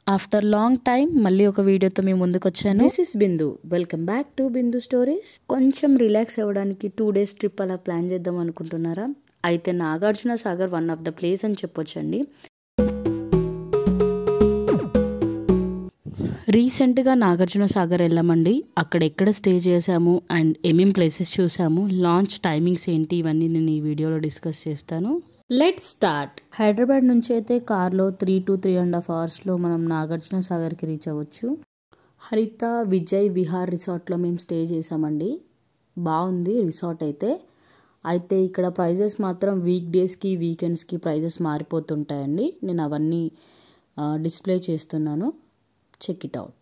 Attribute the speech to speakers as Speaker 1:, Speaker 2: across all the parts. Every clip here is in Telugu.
Speaker 1: ఆఫ్టర్ లాంగ్ టైం మళ్ళీ ఒక వీడియోతో మీ ముందుకు వచ్చాను. This is Bindu. Welcome back to Bindu stories. కొంచెం రిలాక్స్ అవ్వడానికి 2 days ట్రిప్ అలా ప్లాన్ చేద్దాం అనుకుంటున్నారా? అయితే Nagarjuna Sagar one of the place అని చెప్పొచ్చండి. రీసెంట్గా నాగార్జున సాగర్ వెళ్ళామండి. అక్కడ ఎక్కడ స్టే చేసాము అండ్ ఏమేం ప్లేసెస్ చూసాము, లాంచ్ టైమింగ్స్ ఏంటి, ఇవన్నీ నేను ఈ వీడియోలో డిస్కస్ చేస్తాను. Let's start. హైదరాబాద్ నుంచి అయితే కార్లో 3 to 3.5 hours మనం నాగార్జున సాగర్కి రీచ్ అవ్వచ్చు. హరిత విజయ్ విహార్ రిసార్ట్లో మేము స్టే చేసామండి. బాగుంది రిసార్ట్ అయితే ఇక్కడ ప్రైజెస్ మాత్రం వీక్ డేస్కి వీకెండ్స్కి ప్రైజెస్ మారిపోతుంటాయండి. నేను అవన్నీ డిస్ప్లే చేస్తున్నాను, చెక్ ఇట్ అవుట్.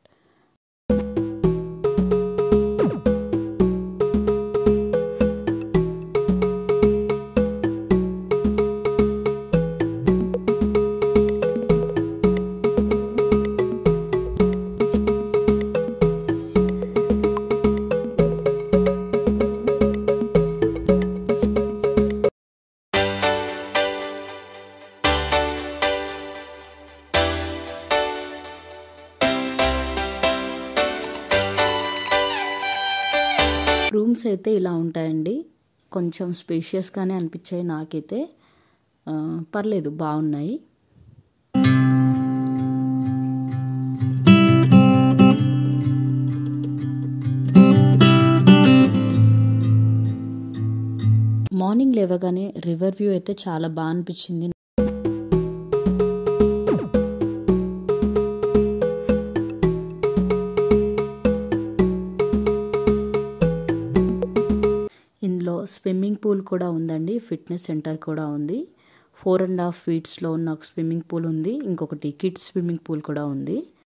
Speaker 1: రూమ్స్ అయితే ఇలా ఉంటాయండి. కొంచెం స్పేషియస్గానే అనిపించాయి నాకైతే. పర్లేదు, బాగున్నాయి. మార్నింగ్ లేవగానే రివర్ వ్యూ అయితే చాలా బాగా అనిపించింది. ఇందులో స్విమ్మింగ్ పూల్ కూడా ఉందండి, ఫిట్నెస్ సెంటర్ కూడా ఉంది. 4.5 feet ఉన్న ఒక స్విమ్మింగ్ పూల్ ఉంది, ఇంకొకటి కిడ్స్ స్విమ్మింగ్ పూల్ కూడా ఉంది.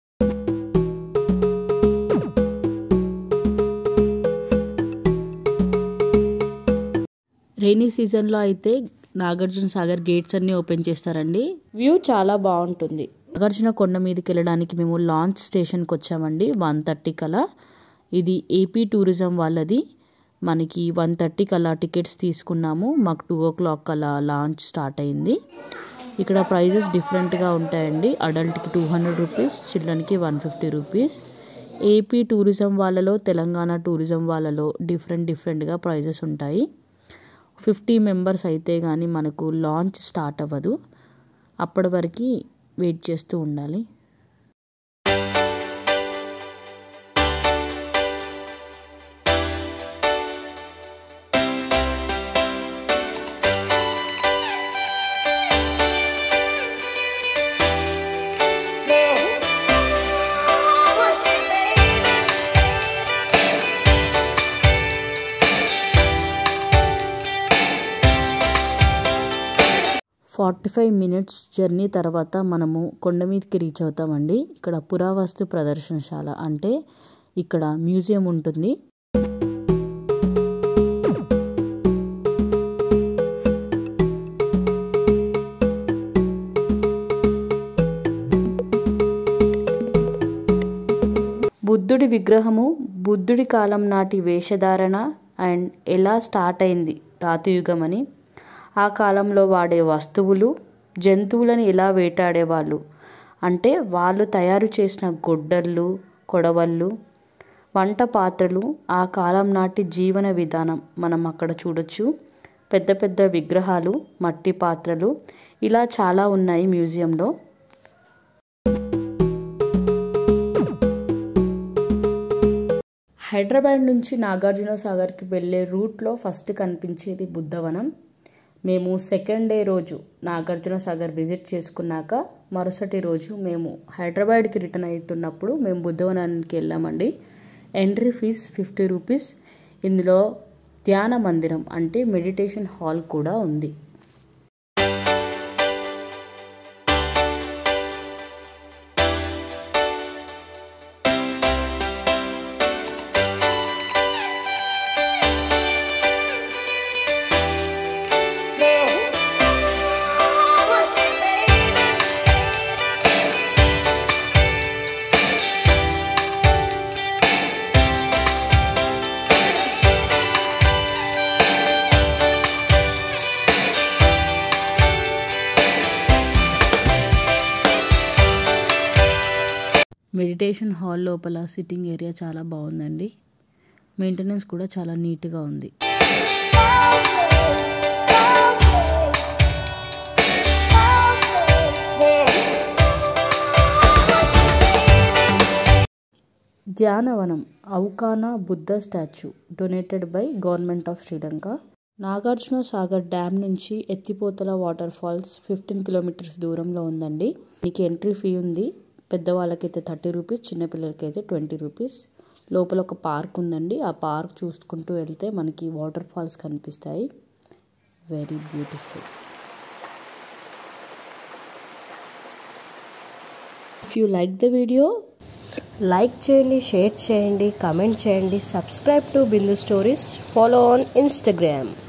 Speaker 1: రైనీ సీజన్లో అయితే నాగార్జున సాగర్ గేట్స్ అన్నీ ఓపెన్ చేస్తారండి. వ్యూ చాలా బాగుంటుంది. నాగార్జున కొండ మీదకి వెళ్ళడానికి మేము లాంచ్ స్టేషన్కి వచ్చామండి 1:30 కలా. ఇది ఏపీ టూరిజం వాళ్ళది. మనకి 1:30 కల్లా టికెట్స్ తీసుకున్నాము. మాకు 2 o'clock కల్లా లాంచ్ స్టార్ట్ అయింది. ఇక్కడ ప్రైజెస్ డిఫరెంట్గా ఉంటాయండి. అడల్ట్కి 200 rupees, చిల్డ్రన్కి 150 rupees. ఏపీ టూరిజం వాళ్ళలో, తెలంగాణ టూరిజం వాళ్ళలో డిఫరెంట్గా ప్రైజెస్ ఉంటాయి. 50 members అయితే కానీ మనకు లాంచ్ స్టార్ట్ అవ్వదు. అప్పటి వరకు వెయిట్ చేస్తూ ఉండాలి. "45 minutes జర్నీ తర్వాత మనము కొండ మీదకి రీచ్ అవుతామండి. ఇక్కడ పురావస్తు ప్రదర్శనశాల అంటే ఇక్కడ మ్యూజియం ఉంటుంది. బుద్ధుడి విగ్రహము, బుద్ధుడి కాలం నాటి వేషధారణ అండ్ ఎలా స్టార్ట్ అయింది రాతియుగం అని, ఆ కాలంలో వాడే వస్తువులు, జంతువులను ఎలా వేటాడేవాళ్ళు అంటే వాళ్ళు తయారు చేసిన గొడ్డళ్ళు, కొడవళ్ళు, వంట పాత్రలు, ఆ కాలం నాటి జీవన విధానం మనం అక్కడ చూడొచ్చు. పెద్ద విగ్రహాలు, మట్టి పాత్రలు, ఇలా చాలా ఉన్నాయి మ్యూజియంలో. హైదరాబాద్ నుంచి నాగార్జున సాగర్కి వెళ్ళే రూట్లో ఫస్ట్ కనిపించేది బుద్ధవనం. మేము 2nd day రోజు నాగార్జున సాగర్ విజిట్ చేసుకున్నాక మరుసటి రోజు మేము హైదరాబాద్కి రిటర్న్ అవుతున్నప్పుడు మేము బుద్ధవనానికి వెళ్ళామండి. Entry fees 50 rupees. ఇందులో ధ్యాన మందిరం అంటే మెడిటేషన్ హాల్ కూడా ఉంది. మెడిటేషన్ హాల్ లోపల సిట్టింగ్ ఏరియా చాలా బాగుందండి. మెయింటెనెన్స్ కూడా చాలా నీట్గా ఉంది. Dhyanavanam Aukana Buddha statue donated by government of Sri Lanka. Nagarjuna Sagar dam నుంచి ఎత్తిపోతల వాటర్ ఫాల్స్ 15 కిలోమీటర్స్ దూరంలో ఉందండి. మీకు ఎంట్రీ ఫీ ఉంది. పెద్దవాళ్ళకైతే 30 రూపీస్, చిన్నపిల్లలకైతే 20 రూపీస్. లోపల ఒక పార్క్ ఉందండి. ఆ పార్క్ చూసుకుంటూ వెళ్తే మనకి వాటర్ ఫాల్స్ కనిపిస్తాయి. Very beautiful. If you like the video,
Speaker 2: like చేయండి, షేర్ చేయండి, కామెంట్ చేయండి. Subscribe to Bindu stories. Follow on Instagram.